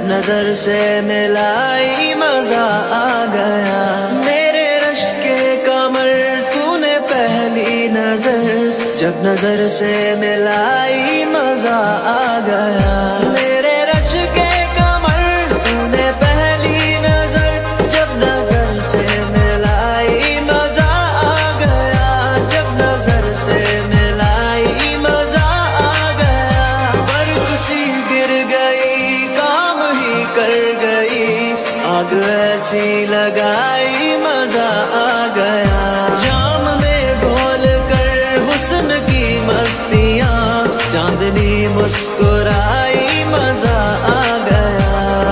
जब नजर से मिलाई मजा आ गया। मेरे रश के कमर तूने पहली नजर, जब नजर से मिलाई मजा आ गया। मेरे रश के कमर तूने पहली नजर, जब नजर से मिलाई मजा आ गया। जब नजर से मिलाई मजा आ गया। बर्फ सी गिर गई, काम ही कर गई, आग ऐसी लगाई मजा आ गया। जाम में घोल कर हुस्न की मस्तियां, चांदनी मुस्कुराई मजा आ गया।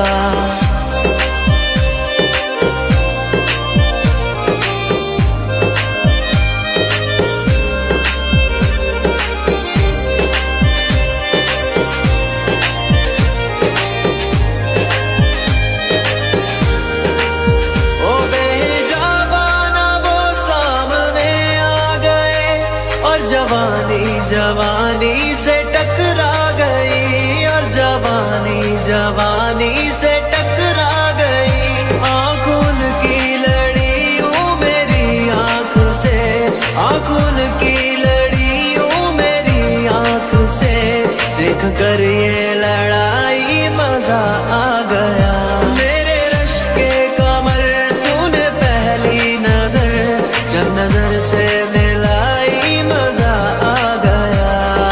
ओ बेजाबाना वो सामने आ गए, और जवानी जवानी से टकरा गई, और जवानी जवानी से टकरा गई। आंखों की लड़ी यूं मेरी आंख से, आंखों की लड़ी यूं मेरी आंख से, देख कर ये लड़ाई मजा आ गया। मेरे रश के कमर तूने पहली नजर, जब नजर से मिलाई मजा आ गया।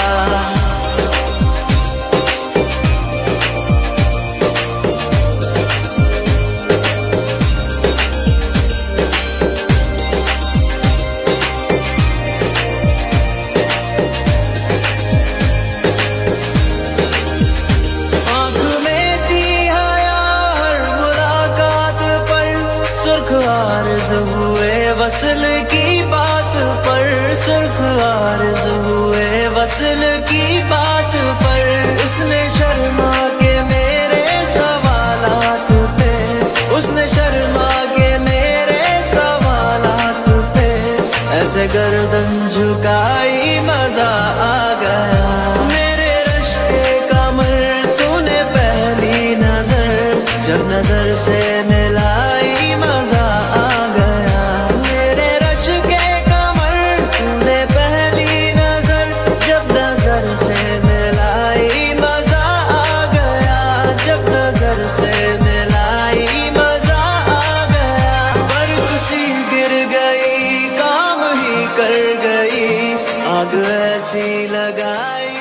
आँख में थी हया हर मुलाकात पर, सुर्ख आर्ज़ हुए वसल की बात पर, सुर्ख आर्ज़ हुए वसल की बात पर। उसने शर्मा के मेरे सवालात पे, उसने शर्मा के मेरे सवालात पे, ऐसे गर्दन झुकाई मजा आ गया। मेरे रश के कमर तूने पहली नजर, जब नजर से मिलाई मजा आ गया। मेरे रश के कमर तूने पहली नजर, जब नजर से मिलाई मजा आ गया। जब नजर से मिलाई मजा आ गया। बर्फ सी गिर गई, काम ही कर गई, आग ऐसी लगाई।